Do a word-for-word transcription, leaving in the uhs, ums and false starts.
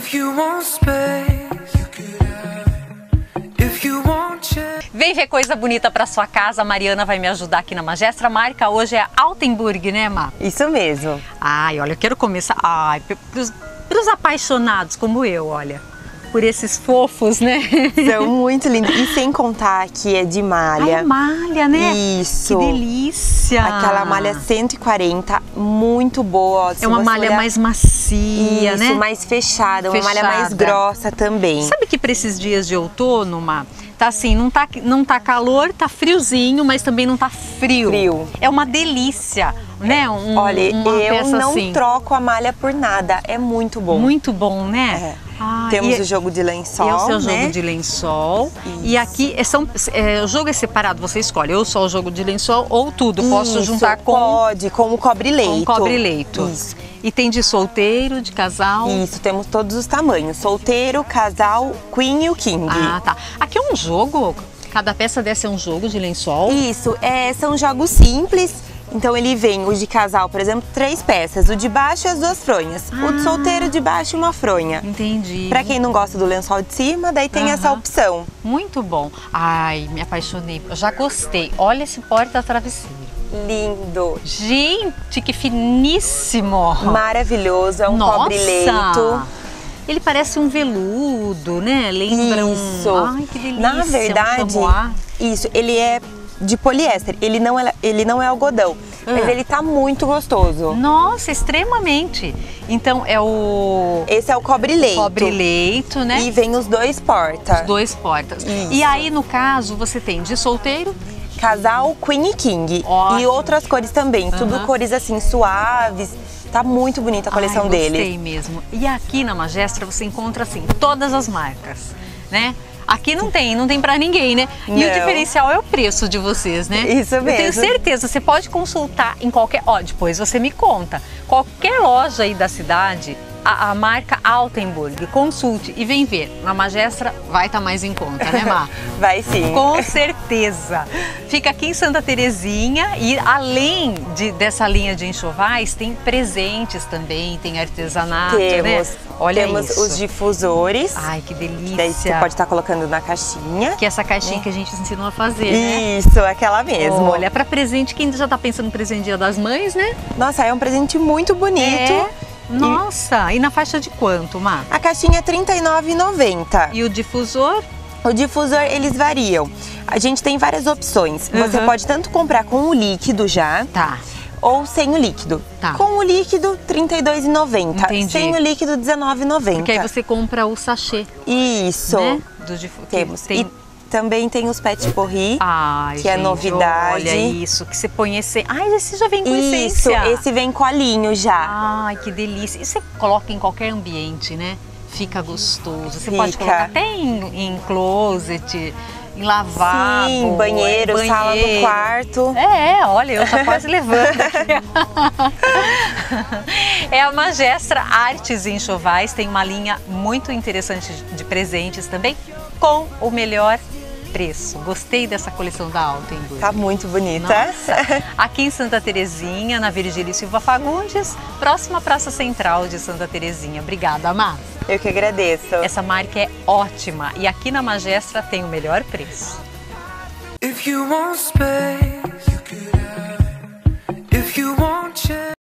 If you want space, you could have it. If you want change. Vem ver coisa bonita para sua casa. A Mariana vai me ajudar aqui na Magestra. A marca hoje é Altenburg, né, Má? Isso mesmo. Ai, olha, eu quero começar. Ai, para os apaixonados como eu, olha. Por esses fofos, né? São muito lindos. E sem contar que é de malha. Ai, malha, né? Isso. Que delícia. Aquela malha cento e quarenta, muito boa. Ó, é uma malha olhar... mais macia, Isso, né? mais fechada, uma fechada. malha mais grossa também. Sabe que para esses dias de outono, Má, tá assim, não tá, não tá calor, tá friozinho, mas também não tá frio. Frio. É uma delícia, né? Um, Olha, uma eu peça não assim. troco a malha por nada, é muito bom. Muito bom, né? É. Ah, Temos e, o jogo de lençol, e o seu né? jogo de lençol. Isso. E aqui é, são, é, o jogo é separado, você escolhe ou só o jogo de lençol ou tudo. Posso Isso, juntar com... Pode, com o cobre-leito. Com cobre-leito. Isso. E tem de solteiro, de casal? Isso, temos todos os tamanhos. Solteiro, casal, queen e o king. Ah, tá. Aqui é um jogo, cada peça dessa é um jogo de lençol? Isso, é, são jogos simples. Então ele vem o de casal, por exemplo, três peças. O de baixo e as duas fronhas. Ah. O de solteiro de baixo e uma fronha. Entendi. Pra quem não gosta do lençol de cima, daí tem Aham. essa opção. Muito bom. Ai, me apaixonei. Eu já gostei. Olha esse porta-travesseiro. Lindo. Gente, que finíssimo. Maravilhoso, é um Nossa. cobre-leito. Ele parece um veludo, né? Lembra Isso. um... Ai, que delícia. Na verdade, um chamois. isso, ele é de poliéster, ele não é, ele não é algodão, Ah. mas ele tá muito gostoso. Nossa, extremamente. Então é o... Esse é o cobre-leito. Cobre-leito, né? E vem os dois porta. Os dois portas. Isso. E aí, no caso, você tem de solteiro... Casal, queen e king. Ótimo. E outras cores também, tudo Aham. cores assim suaves. Tá muito bonita a coleção Ai, dele. Gostei mesmo. E aqui na Magestra você encontra assim todas as marcas, né? Aqui não tem, não tem pra ninguém, né? E Não. o diferencial é o preço de vocês, né? Isso Eu tenho mesmo. certeza, você pode consultar em qualquer... Ó, depois você me conta. Qualquer loja aí da cidade, a, a marca Altenburg, consulte e vem ver. Na Magestra vai estar mais em conta, né, Má? Vai sim. Com certeza. Fica aqui em Santa Terezinha e além de, dessa linha de enxovais, tem presentes também, tem artesanato, Temos, né? Olha temos isso. os difusores. Ai, que delícia. Daí você pode estar colocando na caixinha. Que é essa caixinha que a gente ensinou a fazer, né? Isso, aquela mesmo. Olha, para presente, quem já tá pensando no presente Dia das Mães, né? Nossa, é um presente muito bonito. É. Nossa, e, e na faixa de quanto, Má? A caixinha é trinta e nove reais e noventa centavos. E o difusor? O difusor, eles variam. A gente tem várias opções. Você Uhum. pode tanto comprar com o líquido já, Tá. ou sem o líquido. Tá. Com o líquido, trinta e dois reais e noventa centavos. Entendi. Sem o líquido, dezenove reais e noventa centavos. Porque aí você compra o sachê, Isso. né? Do difu... Temos. Tem... E também tem os pet porri, Ai, que é gente, novidade. Olha isso, que você põe esse... Ai, esse já vem com Isso, essência. esse vem colinho já. Ai, que delícia. E você coloca em qualquer ambiente, né? Fica gostoso. Você Fica. pode colocar até em, em closet, em lavabo. Sim, banheiro, é, sala do quarto. É, olha, eu tô quase levando aqui. É a Magestra Artes e Enxovais, tem uma linha muito interessante de presentes também, com o melhor preço. Gostei dessa coleção da Altenburg. Tá muito bonita. Nossa. Aqui em Santa Terezinha, na Virgílio Silva Fagundes, próxima à Praça Central de Santa Terezinha. Obrigada, Má. Eu que agradeço. Essa marca é ótima e aqui na Magestra tem o melhor preço. If you want space, you could have it. If you want change.